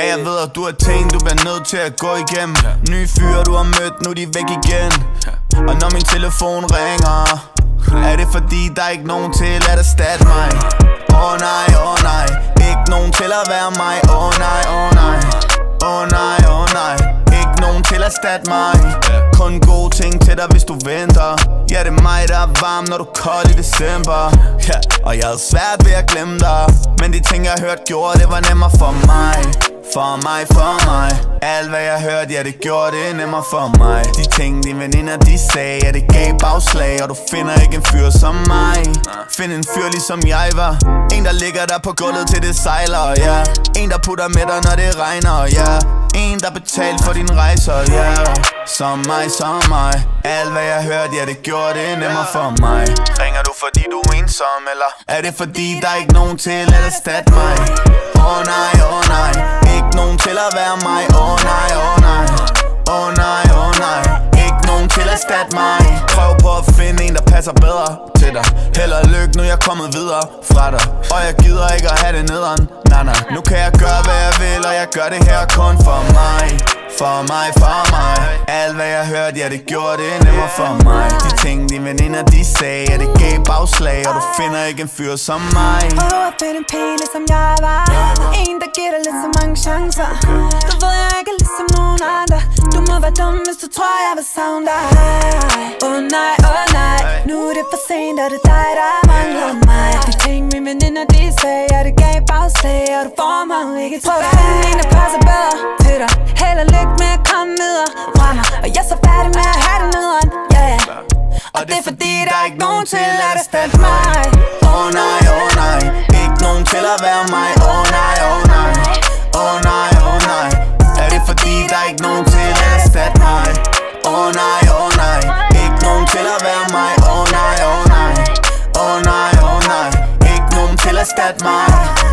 Ja, jeg ved, at du har ting, du bliver nødt til at gå igennem. Nye fyre, du har mødt, nu er de væk igen. Og når min telefon ringer, er det fordi, der er ikke nogen til at erstatte mig. Åh nej, ikke nogen til at være mig. Åh nej, ikke nogen til at erstatte mig. Kun gode ting til dig, hvis du venter. Ja, det er mig, der er varm, når du er kold i december. Ja, og jeg havde svært ved at glemme dig, men de ting, jeg hørt gjorde, det var nemmere for mig. For mig. Alt hvad jeg hørte, ja, det gjorde det nemmere for mig. De ting, dine veninder, de sagde, ja, det gav bagslag. Og du finder ikke en fyr som mig. Find en fyr ligesom jeg var. En, der ligger der på gulvet til det sejler, ja. En, der putter med dig, når det regner, ja. En, der betaler for din rejser, ja. Som mig. Alt hvad jeg hørte, ja, det gjorde det nemmere for mig. Ringer du fordi du er ensom, eller er det fordi der er ikke nogen til at erstatte mig? Åh nej, ikke nogen til at være mig. Åh nej, ikke nogen til at erstatte mig. Prøv på at finde en, der passer bedre til dig. Held og lykke, nu er jeg kommet videre fra dig. Og jeg gider ikke at have det nederen. Nej, nu kan jeg gøre hvad jeg vil, og jeg gør det her kun for mig. For mig. Alt hvad jeg hørte, ja, det gjorde det nemmere for mig. De ting, dine veninder, de sagde, ja, det gav bagslag. Og du finder ikke en fyr som mig. Prøv at finde en pige, ligesom jeg var. En, der giver dig lidt så mange chancer. Du ved, jeg ikke er ligesom nogen andre. Du må være dum, hvis du tror, jeg vil savne dig. Åh nej, nu er det for sent, og det er dig, der mangler mig. De ting, mine veninder, de sagde, ja, det gav bagslag. Og du får mig ikke. Prøv at finde en, der passer bedre til dig. Held og lykke med at komme videre fra mig. Og jeg er så færdig med at have det nederen, yeah. Og det er fordi, der er ikke nogen til at erstatte mig. Åh nej, ikke nogen til at være mig. Åh nej, er det fordi, der er ikke nogen til at erstatte mig? Åh nej, ikke nogen til at være mig. Åh nej, ikke nogen til at erstatte mig.